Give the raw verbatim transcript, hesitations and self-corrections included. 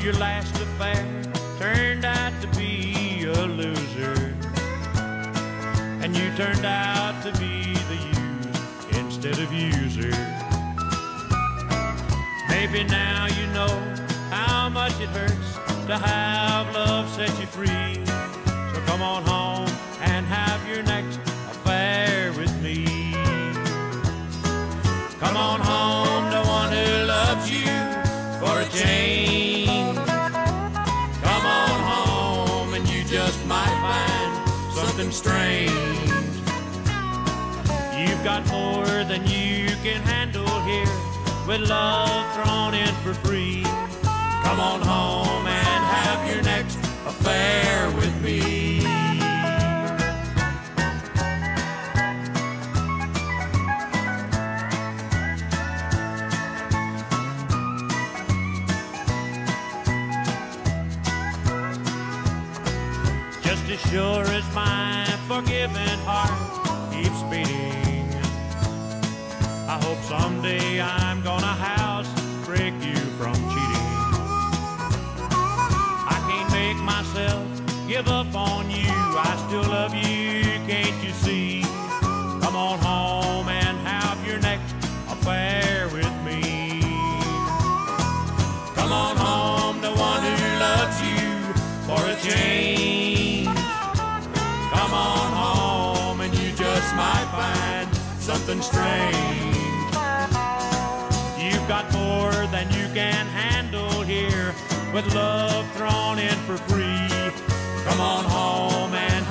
your last affair turned out to be a loser, and you turned out to be the use instead of user. Maybe now you know how much it hurts to have love set you free. So come on home and have your next affair with me. Come on home to one who loves you for a change. Come on home and you just might find something strange. You've got more than you can handle here, with love thrown in for free. Come on home and have your next affair with me. Just as sure as my forgiving heart keeps beating, I hope someday I'm gonna house break you from cheating. I can't make myself give up on you. I still love you, can't you see? Come on home and have your next affair with me. Come on home to one who loves you for a change. Come on home and you just might find something strange. You've got more than you can handle here, with love thrown in for free. Come on home and